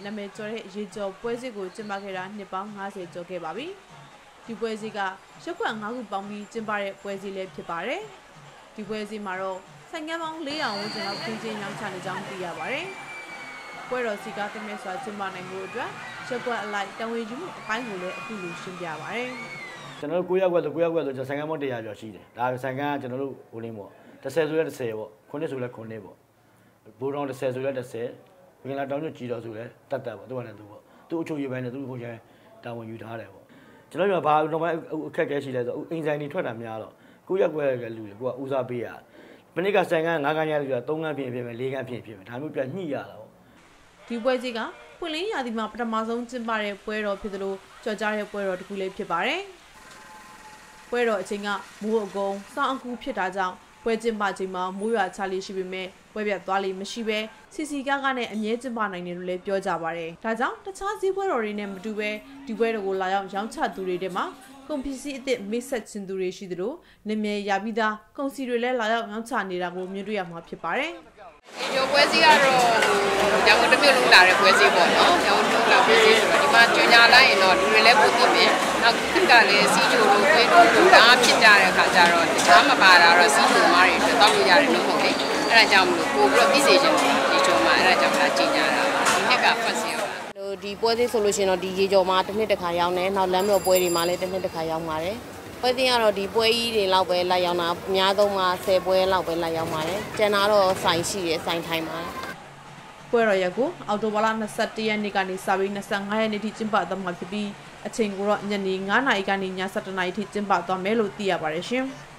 နာမည်ကျော်တဲ့ရေကျော်ပွဲစီကိုကျင်းပခဲ့တာနှစ်ပေါင်း50ကျော်ခဲ့ပါပြီ။ဒီပွဲစီကရက်ကွက်5ခုပေါင်းပြီးကျင်းပတဲ့ပွဲစီလည်းဖြစ်ပါတယ်။ဒီပွဲစီမှာတော့ဆိုင်ငန်းပေါင်း400ဝန်းကျင်လောက်ခင်းကျင်းရောင်းချနေကြောင်းသိရပါတယ်။ပွဲတော်စီကတမဲစွာကျင်းပနိုင်မှုအတွက်ရက်ကွက်အလိုက်တဝန်ယူမှုအပိုင်းကိုလည်းအခုလိုရှင်းပြပါရစေ။ကျွန်တော်တို့9ရက်ကွက်ဆို9ရက်ကွက်ဆိုဆိုင်ငန်းပေါင်း100ကျော်ရှိတယ်။ဒါဆိုင်ငန်းကကျွန်တော်တို့ဟိုလင်းပေါ့10ဆိုလဲ10ပေါ့9ဆိုလဲ9ပေါ့ဘိုးတော်10ဆိုလဲ10ဘင်္ဂလားတောင်ကျွတ်ကြည်တော်ဆိုလဲတတ်ပေါ့သူကလည်းသူပေါ့သူအချို့ရေးပိုင်းနဲ့သူဟိုကျန်တာဝန်ယူထားတယ်ပေါ့ကျွန်တော်တို့ကဘာတော့မှအခက်အခဲရှိလဲဆိုအိမ်ဆိုင်တွေထွက်တာများတော့9ရက်ကွက်ကလူတွေကိုကဦးစားပေးရမနေ့ကဆိုင်ကန်း9ကန်းရလို့3ကန်းဖြစ်မယ်4ကန်းဖြစ်မယ်ဒါမျိုးပြန်ညှိရတာပေါ့ဒီပွဲကြီးကပွင့်လင်းရာသီမှာပထမဆုံးကျင်းပတဲ့ပွဲတော်ဖြစ်သလိုကြော်ကြားတဲ့ပွဲတော်တစ်ခုလေးဖြစ်ပါတယ်ပွဲတော်အချိန်ကမိုးအကုန်းစောင်းအကူဖြစ်တာကြောင့်ပွဲကျင်းပချိန်မှာမိုးရွာချလေးရှိပေမဲ့ပွဲပြတ်သွားလိမ့်မရှိပဲစီစီကားနဲ့အမြဲကျင်းပနိုင်တယ်လို့လည်းပြောကြပါတယ်။ဒါကြောင့်တခြားဈေးပွဲတော်တွေနဲ့မတူပဲဒီပွဲတော်ကိုလာရောက်ရောင်းချသူတွေထဲမှာကုန်ပစ္စည်းအသစ်မိတ်ဆက်ခြင်းသူတွေရှိသလိုနာမည်ရပြီးသားကုန်စည်တွေလည်းလာရောက်ရောင်းချနေတာကိုမြင်တွေ့ရမှာဖြစ်ပါတယ်။ဒီလိုပွဲစည်းကတော့ရောင်းတစ်မျိုးလုံးလာတဲ့ပွဲစည်းပေါ့နော်။ရောင်းတစ်မျိုးလာပွဲစည်းဆိုတော့ဒီမှာကြော်ညာလိုက်ရင်တော့လူတွေလည်းပိုသိမယ်။နောက်ကလည်းစီးချိုလိုခွေးလိုဒါဖြစ်ကြတဲ့အခါကျတော့တခြားမပါတာတော့စီးချိုမားတွေတောက်လို့ရတယ်လို့ဟုတ်လေ။အဲ့ဒါကြောင့်မလို့ပို့ပြီးတော့ပြီးစေချင်တယ်ဒီကြော်မှာအဲ့ဒါကြောင့်လာကြင်ကြတာပါဒီနှစ်ကဖတ်စီရောဒီပွဲသေးဆိုလို့ရှိရင်တော့ဒီရေကြော်မှာတစ်နှစ်တစ်ခါရောက်နေနောက်လမ်းတော်ပွဲတွေမှာလည်းတစ်နှစ်တစ်ခါရောက်ပါတယ်ပွဲသေးကတော့ဒီပွဲကြီးတွေလောက်ပဲလိုက်ရောက်တာအများဆုံးမှာ10ပွဲလောက်ပဲလိုက်ရောက်ပါတယ်ကျန်တာတော့ဆိုင်ရှိတယ်ဆိုင်ထိုင်ပါတယ်ပွဲတော်ရက်ကိုအော်တိုဘာလ21ရက်နေ့ကနေစပြီး25ရက်နေ့ထိကျင်းပသွားမှာဖြစ်ပြီးအချိန်ကိုတော့ညနေ9:00နာရီကနေည7:00နာရီထိကျင်းပသွားမယ်လို့သိရပါတယ်ရှင်။